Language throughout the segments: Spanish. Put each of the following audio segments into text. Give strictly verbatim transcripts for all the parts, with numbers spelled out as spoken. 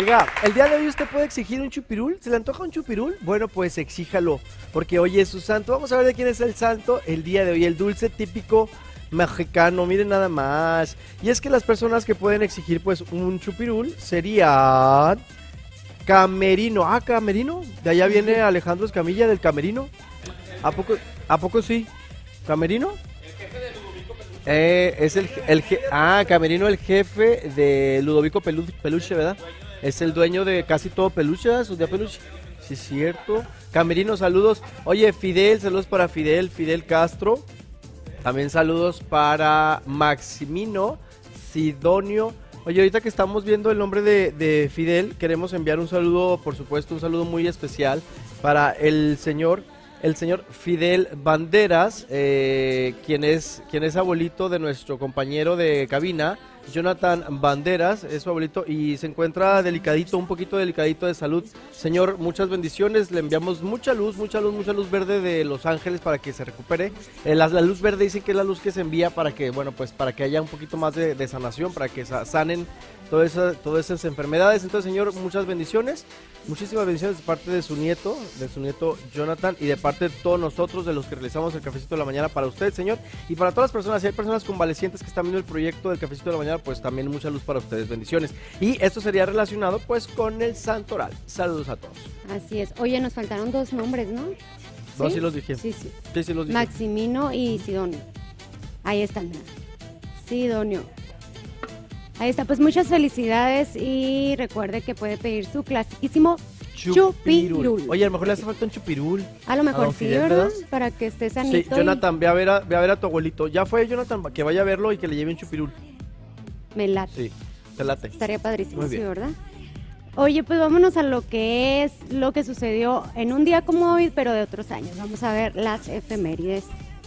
Oiga, el día de hoy usted puede exigir un chupirul. ¿Se le antoja un chupirul? Bueno, pues exíjalo, porque hoy es su santo. Vamos a ver de quién es el santo el día de hoy. El dulce típico mexicano, miren nada más. Y es que las personas que pueden exigir pues un chupirul serían Camerino. Ah, Camerino. De allá viene Alejandro Escamilla del Camerino. ¿A poco, a poco sí? ¿Camerino? Eh, es el, el je- ah, Camerino, el jefe de Ludovico Pelu- Peluche, ¿verdad? Es el dueño de casi todo Peluche, ¿verdad? Sus de Peluche. Sí, es cierto. Camerino, saludos. Oye, Fidel, saludos para Fidel, Fidel Castro. También saludos para Maximino, Sidonio. Oye, ahorita que estamos viendo el nombre de, de Fidel, queremos enviar un saludo, por supuesto, un saludo muy especial para el señor... El señor Fidel Banderas, eh, quien es quien es abuelito de nuestro compañero de cabina, Jonathan Banderas, es su abuelito y se encuentra delicadito, un poquito delicadito de salud. Señor, muchas bendiciones, le enviamos mucha luz, mucha luz, mucha luz verde de Los Ángeles para que se recupere. Eh, la, la luz verde dicen que es la luz que se envía para que, bueno, pues para que haya un poquito más de, de sanación, para que sa- sanen todas esas, todas esas enfermedades. Entonces, señor, muchas bendiciones. Muchísimas bendiciones de parte de su nieto, de su nieto Jonathan y de parte de todos nosotros, de los que realizamos el Cafecito de la Mañana para usted, señor, y para todas las personas. Si hay personas convalecientes que están viendo el proyecto del Cafecito de la Mañana, pues también mucha luz para ustedes, bendiciones. Y esto sería relacionado pues con el Santoral. Saludos a todos. Así es. Oye, nos faltaron dos nombres, ¿no? No, sí los dije. Sí, sí. Sí, sí los dije. Maximino y Sidonio. Ahí están. Sidonio. Ahí está, pues muchas felicidades y recuerde que puede pedir su clasiquísimo chupirul. Oye, a lo mejor le hace falta un chupirul. A lo a mejor don sí, Fidel, ¿verdad? ¿verdad? Para que esté Sí, sanito. Jonathan, ve a ver a, ve a ver a tu abuelito. Ya fue Jonathan, que vaya a verlo y que le lleve un chupirul. y me late. Sí, te late. Estaría padrísimo, Muy sí, bien. ¿verdad? Oye, pues vámonos a lo que es lo que sucedió en un día como hoy, pero de otros años. Vamos a ver las efemérides.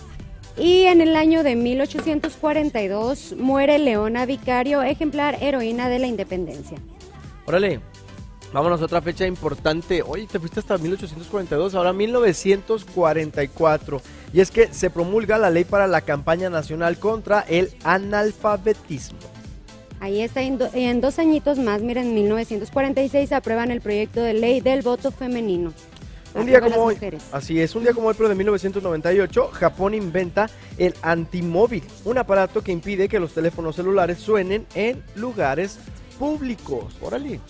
Y en el año de mil ochocientos cuarenta y dos muere Leona Vicario, ejemplar heroína de la independencia. Órale, vámonos a otra fecha importante. Oye, te fuiste hasta mil ochocientos cuarenta y dos, ahora mil novecientos cuarenta y cuatro. Y es que se promulga la ley para la campaña nacional contra el analfabetismo. Ahí está, en, do- en dos añitos más, miren, en mil novecientos cuarenta y seis aprueban el proyecto de ley del voto femenino. Un día Arriba las como hoy, mujeres. así es, un día como hoy, pero de mil novecientos noventa y ocho, Japón inventa el antimóvil, un aparato que impide que los teléfonos celulares suenen en lugares públicos. Órale.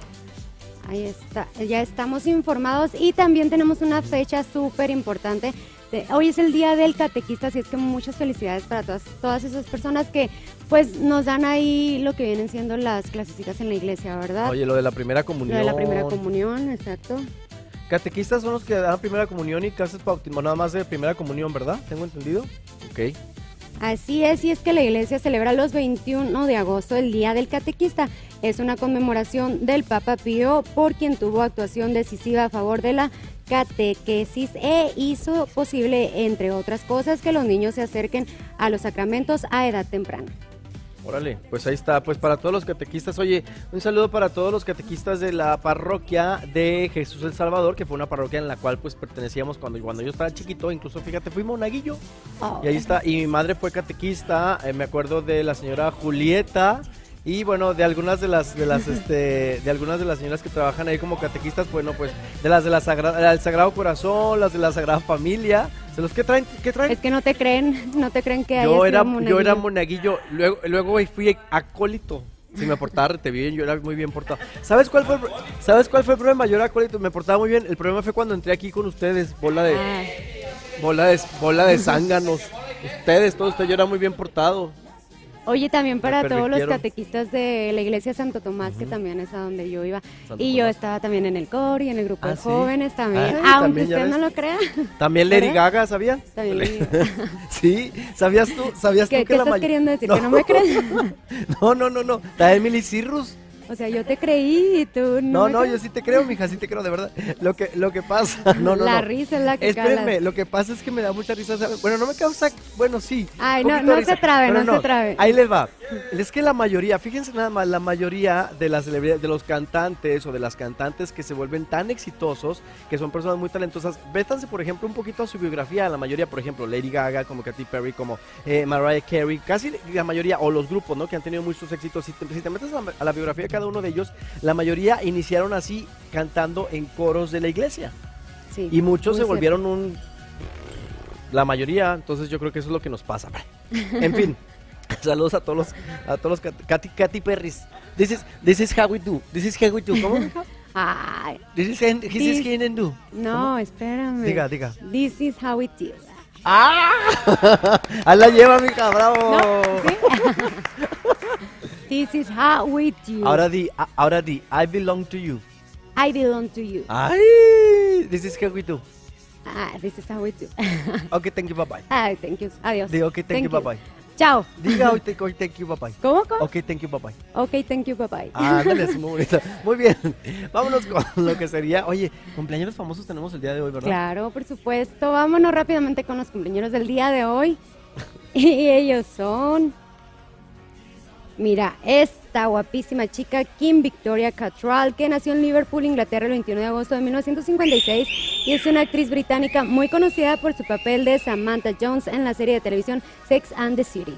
Ahí está, ya estamos informados y también tenemos una fecha súper importante. De- Hoy es el día del catequista, así es que muchas felicidades para todas, todas esas personas que pues nos dan ahí lo que vienen siendo las clasecitas en la iglesia, ¿verdad? Oye, lo de la primera Lo comunión. de la primera comunión, exacto. Catequistas son los que dan primera comunión y clases bautismo, nada más de primera comunión, ¿verdad? ¿Tengo entendido? Ok. Así es, y es que la iglesia celebra los veintiuno de agosto el Día del Catequista. Es una conmemoración del Papa Pío, por quien tuvo actuación decisiva a favor de la catequesis e hizo posible, entre otras cosas, que los niños se acerquen a los sacramentos a edad temprana. Órale, pues ahí está, pues para todos los catequistas, oye, un saludo para todos los catequistas de la parroquia de Jesús el Salvador, que fue una parroquia en la cual pues pertenecíamos cuando, cuando yo estaba chiquito, incluso fíjate, fui monaguillo, Oh. y ahí está, y mi madre fue catequista, eh, me acuerdo de la señora Julieta, y bueno, de algunas de las, de las, este, de algunas de las señoras que trabajan ahí como catequistas, bueno, pues, de las de la Sagrada, del Sagrado Corazón, las de la Sagrada Familia, ¿de los que traen, qué traen? Es que no te creen, no te creen que Yo hayas era, sido monaguillo. yo era monaguillo, luego, luego güey, fui acólito. Si me portaba rete bien, yo era muy bien portado. ¿Sabes cuál fue el, pro- ¿Sabes cuál fue el problema? Yo era acólito, me portaba muy bien. El problema fue cuando entré aquí con ustedes, bola de, Ay, bola de, bola de zánganos. Ustedes, todos ustedes, yo era muy bien portado. Oye, también para todos los permitieron. catequistas de la iglesia Santo Tomás, que también es a donde yo iba. Santo y yo Tomás. estaba también en el coro y en el grupo ¿Ah, de sí? jóvenes también. Ah, Aunque también, ya usted no ves. lo crea. También Lady ¿Verdad? Gaga, ¿sabía? También le digo. Sí, ¿sabías tú? ¿Sabías ¿Qué, tú que qué la estás may- queriendo decir? ¿Que no me crees? No, no, no, no. La Emily Cirrus. O sea, yo te creí y tú No, no. me no, crees. yo sí te creo, mija, sí te creo, de verdad. Lo que, lo que pasa, no, no, La no. risa es la que Espérenme, cala. lo que pasa es que me da mucha risa. ¿sabe? Bueno, no me causa, bueno, sí. Ay, un no, poquito de no risa, se trabe, pero no se trabe. Ahí les va. Es que la mayoría, fíjense nada más, la mayoría de las celebridades, de los cantantes o de las cantantes que se vuelven tan exitosos, que son personas muy talentosas, vétanse, por ejemplo, un poquito a su biografía. La mayoría, por ejemplo, Lady Gaga, como Katy Perry, como eh, Mariah Carey, casi la mayoría, o los grupos, ¿no? Que han tenido muchos éxitos. Si te, si te metes a la, a la biografía de cada uno de ellos, la mayoría iniciaron así, cantando en coros de la iglesia. Sí, Y muchos se muy volvieron un... La mayoría, entonces yo creo que eso es lo que nos pasa. En fin, saludos a todos los, a todos los Katy, Katy Perrys. This is, this is how we do. This is how we do. ¿Cómo? Ay, This is, this is This- how we do. no, espérame. Diga, diga. This is how it is. ¡Ah! Ahí la lleva, mija, bravo. ¿No? ¿Sí? This is how we do. Ahora di, a- ahora di, I belong to you. I belong to you. Ay, this is how we do. Ah, this is how we do. Okay, thank you, bye bye. Ay, thank you. Adiós. Di, okay, thank, you, bye bye. Chao. Diga, okay, okay, thank you, bye bye. ¿Cómo, cómo? Okay, thank you, bye bye. Ok, thank you, bye bye. Ah, ándale, es muy bonita. Muy bien. Vámonos con lo que sería. Oye, cumpleaños famosos tenemos el día de hoy, ¿verdad? Claro, por supuesto. Vámonos rápidamente con los cumpleaños del día de hoy. Y ellos son... Mira, esta guapísima chica, Kim Victoria Cattrall, que nació en Liverpool, Inglaterra, el veintiuno de agosto de mil novecientos cincuenta y seis, y es una actriz británica muy conocida por su papel de Samantha Jones en la serie de televisión Sex and the City.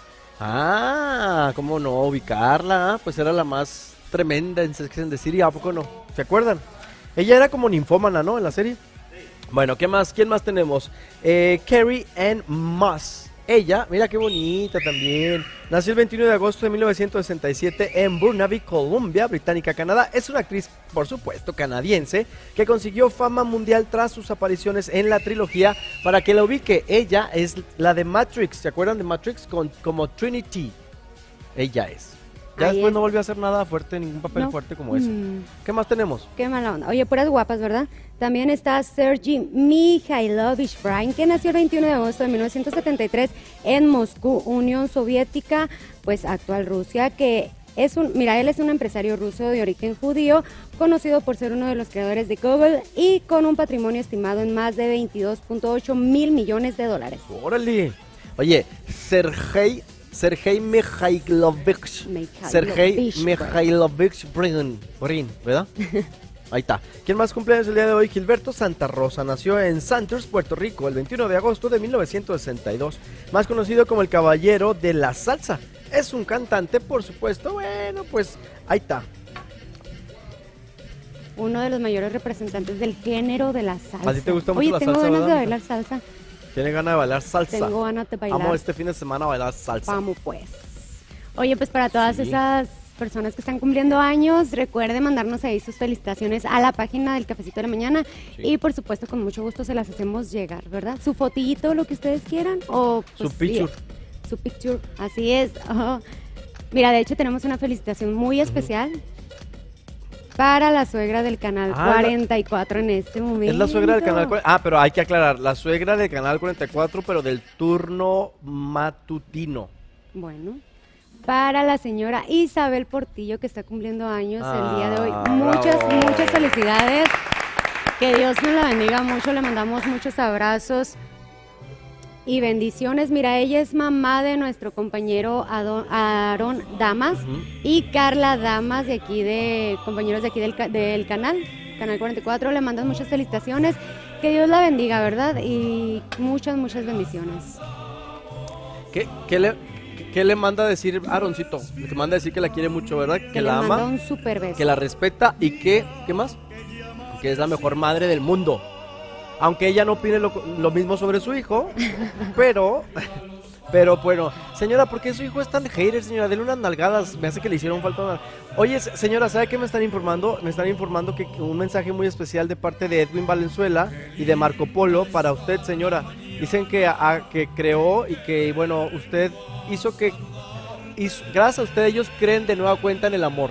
Ah, ¿cómo no ubicarla? Pues era la más tremenda en Sex and the City, ¿a poco no? ¿Se acuerdan? Ella era como ninfómana, ¿no? En la serie. Bueno, ¿qué más? ¿Quién más tenemos? Eh, Carrie Ann Moss. Ella, mira qué bonita también. Nació el veintiuno de agosto de mil novecientos sesenta y siete en Burnaby, Columbia, Británica, Canadá. Es una actriz, por supuesto, canadiense, que consiguió fama mundial tras sus apariciones en la trilogía. Para que la ubique, ella es la de Matrix. ¿Se acuerdan de Matrix? Con, como Trinity. Ella es. Ya Ahí después es. no volvió a hacer nada fuerte, ningún papel No. fuerte como ese. Mm. ¿Qué más tenemos? Qué mala onda. Oye, puras guapas, ¿verdad? También está Sergei Mikhailovich Brin, que nació el veintiuno de agosto de mil novecientos setenta y tres en Moscú, Unión Soviética, pues actual Rusia, que es un, mira, él es un empresario ruso de origen judío, conocido por ser uno de los creadores de Google y con un patrimonio estimado en más de veintidós punto ocho mil millones de dólares. ¡Órale! Oye, Sergei... Sergei Mikhailovich. Mikhailovich Sergei Brin. Mikhailovich Brin, Brin, ¿verdad? Ahí está. ¿Quién más cumpleaños el día de hoy? Gilberto Santa Rosa nació en Santurce, Puerto Rico, el veintiuno de agosto de mil novecientos sesenta y dos. Más conocido como el Caballero de la Salsa. Es un cantante, por supuesto. Bueno, pues ahí está. Uno de los mayores representantes del género de la salsa. ¿A ti te gusta mucho Oye, la tengo salsa, ganas verdad, de mija? bailar salsa. Tiene ganas de bailar salsa. Tengo ganas de bailar. Vamos este fin de semana a bailar salsa. Vamos pues. Oye, pues para todas Sí. esas personas que están cumpliendo años, recuerde mandarnos ahí sus felicitaciones a la página del Cafecito de la Mañana Sí. y por supuesto con mucho gusto se las hacemos llegar, ¿verdad? Su fotillito, lo que ustedes quieran o Su pues, sí, picture. su picture, así es. Ajá. Mira, de hecho tenemos una felicitación muy especial para la suegra del canal Ah, la- cuarenta y cuatro en este momento. Es la suegra del canal cuarenta. Ah, pero hay que aclarar, la suegra del canal cuarenta y cuatro, pero del turno matutino. Bueno, para la señora Isabel Portillo, que está cumpliendo años el día de hoy. Ah, Muchas, bravo. muchas felicidades. Que Dios nos la bendiga mucho. Le mandamos muchos abrazos y bendiciones. Mira, ella es mamá de nuestro compañero Ado- Aarón Damas Ujú. y Carla Damas, de aquí, de compañeros de aquí del, ca- del canal, Canal cuarenta y cuatro. Le mandan muchas felicitaciones. Que Dios la bendiga, ¿verdad? Y muchas, muchas bendiciones. ¿Qué, qué le, qué- qué le manda a decir Aaroncito? Le manda a decir que la quiere mucho, ¿verdad? Que, Que le la manda ama, un super beso. que la respeta y que, ¿qué más? Que es la mejor madre del mundo. Aunque ella no opine lo, lo mismo sobre su hijo, pero, pero bueno, señora, ¿por qué su hijo es tan hater, señora? Dele unas nalgadas, me hace que le hicieron falta una... Oye, se- señora, ¿sabe qué me están informando? Me están informando que que un mensaje muy especial de parte de Edwin Valenzuela y de Marco Polo para usted, señora. Dicen que, a- que creó y que, bueno, usted hizo que... hizo- gracias a usted ellos creen de nueva cuenta en el amor.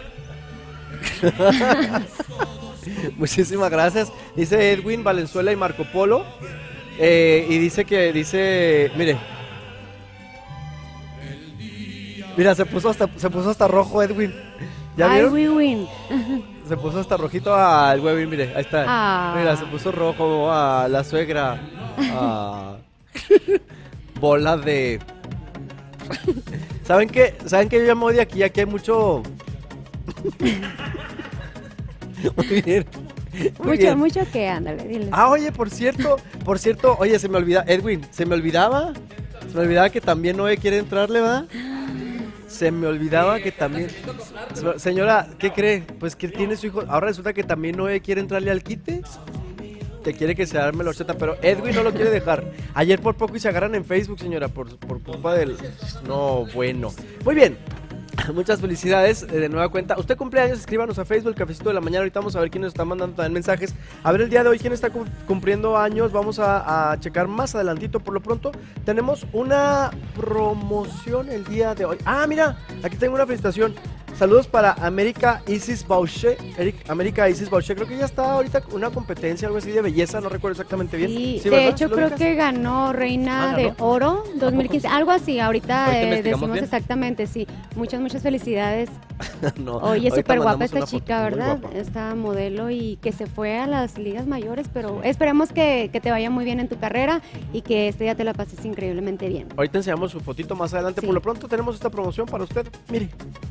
Muchísimas gracias. Dice Edwin Valenzuela y Marco Polo. eh, y dice que, dice, mire. Mira, se puso hasta, se puso hasta rojo Edwin. ¿Ya Ay, vieron? we win. Se puso hasta rojito al Edwin, mire, ahí está. Ah. Mira, se puso rojo a la suegra. Ah. Bola de... ¿Saben qué? ¿Saben qué? Yo ya me voy de aquí, aquí hay mucho... Muy bien. Muy Mucho, bien. mucho que, ándale, dile. Ah, oye, por cierto, por cierto, oye, se me olvida, Edwin, se me olvidaba, se me olvidaba que también Noé quiere entrarle, ¿verdad? Se me olvidaba que también... Señora, ¿qué cree? Pues que tiene su hijo... Ahora resulta que también Noé quiere entrarle al quite. Te quiere que se arme la horchata, pero Edwin no lo quiere dejar. Ayer por poco y se agarran en Facebook, señora, por, por culpa del... No, bueno. Muy bien. Muchas felicidades de nueva cuenta. Usted cumpleaños, escríbanos a Facebook, Cafecito de la Mañana. Ahorita vamos a ver quién nos está mandando también mensajes. A ver el día de hoy quién está cumpliendo años. Vamos a, a checar más adelantito. Por lo pronto tenemos una promoción el día de hoy. Ah, mira, aquí tengo una felicitación. Saludos para América Isis Bauché. América Isis Bauché, creo que ya está ahorita una competencia, algo así de belleza, no recuerdo exactamente bien. Sí, ¿Sí, de verdad? hecho ¿Sí creo ubicas? que ganó Reina Ah, de ¿ganó? Oro dos mil quince, algo así, ahorita, Ahorita eh, investigamos decimos bien. exactamente, sí. Muchas, muchas felicidades. No, Oye, ahorita súper guapa mandamos esta una foto, chica, muy ¿verdad? guapa. Esta modelo y que se fue a las ligas mayores, pero esperemos que, que te vaya muy bien en tu carrera y que este día te la pases increíblemente bien. Ahorita enseñamos su fotito más adelante. Sí. Por lo pronto tenemos esta promoción para usted. Mire.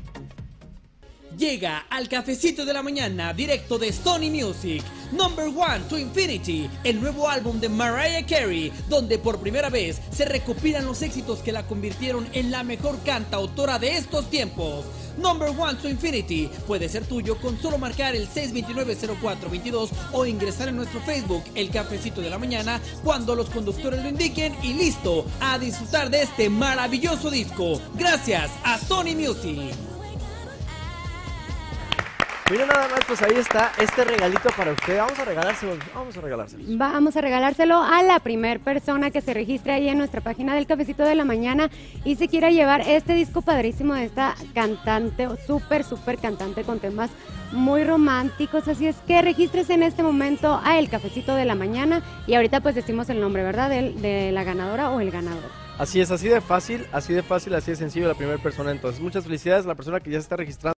Llega al Cafecito de la Mañana directo de Sony Music, Number One to Infinity, el nuevo álbum de Mariah Carey, donde por primera vez se recopilan los éxitos que la convirtieron en la mejor cantautora de estos tiempos. Number One to Infinity puede ser tuyo con solo marcar el seis dos nueve cero cuatro dos dos o ingresar en nuestro Facebook, El Cafecito de la Mañana, cuando los conductores lo indiquen y listo, a disfrutar de este maravilloso disco. Gracias a Sony Music. Mira nada más, pues ahí está este regalito para usted. Vamos a regalárselo, vamos a regalárselo. Vamos a regalárselo a la primer persona que se registre ahí en nuestra página del Cafecito de la Mañana y se quiera llevar este disco padrísimo de esta cantante, súper, súper cantante con temas muy románticos. Así es que regístrese en este momento a El Cafecito de la Mañana y ahorita pues decimos el nombre, ¿verdad? De, de la ganadora o el ganador. Así es, así de fácil, así de fácil, así de sencillo la primera persona. Entonces, muchas felicidades a la persona que ya se está registrando.